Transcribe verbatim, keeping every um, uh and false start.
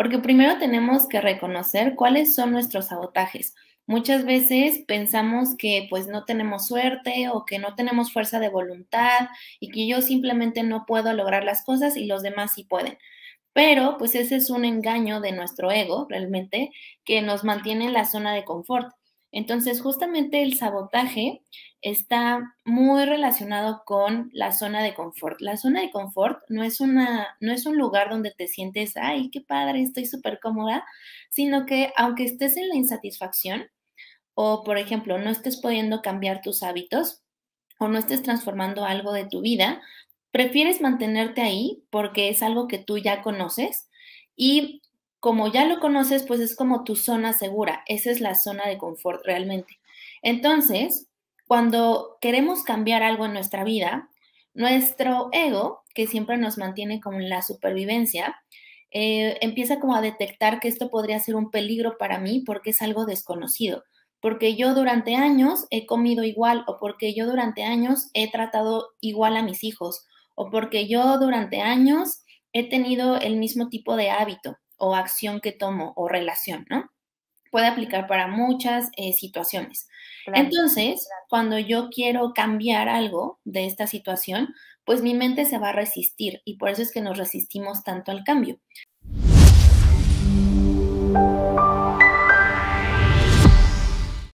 Porque primero tenemos que reconocer cuáles son nuestros sabotajes. Muchas veces pensamos que pues no tenemos suerte o que no tenemos fuerza de voluntad y que yo simplemente no puedo lograr las cosas y los demás sí pueden. Pero pues ese es un engaño de nuestro ego realmente que nos mantiene en la zona de confort. Entonces, justamente el sabotaje está muy relacionado con la zona de confort. La zona de confort no es una no es un lugar donde te sientes: "Ay, qué padre, estoy súper cómoda", sino que aunque estés en la insatisfacción o, por ejemplo, no estés pudiendo cambiar tus hábitos o no estés transformando algo de tu vida, prefieres mantenerte ahí porque es algo que tú ya conoces y como ya lo conoces, pues es como tu zona segura. Esa es la zona de confort realmente. Entonces, cuando queremos cambiar algo en nuestra vida, nuestro ego, que siempre nos mantiene como en la supervivencia, eh, empieza como a detectar que esto podría ser un peligro para mí porque es algo desconocido, porque yo durante años he comido igual o porque yo durante años he tratado igual a mis hijos o porque yo durante años he tenido el mismo tipo de hábito o acción que tomo o relación, ¿no? Puede aplicar para muchas eh, situaciones. Claro. Entonces, cuando yo quiero cambiar algo de esta situación, pues mi mente se va a resistir y por eso es que nos resistimos tanto al cambio.